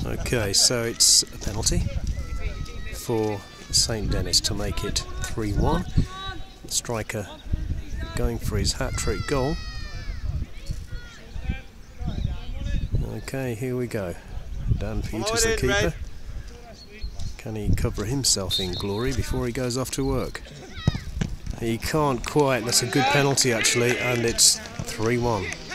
Okay, so it's a penalty for St Denis to make it 3-1. The striker going for his hat-trick goal. Okay, here we go. Dan Peters, the keeper. Can he cover himself in glory before he goes off to work? He can't quite. That's a good penalty actually, and it's 3-1.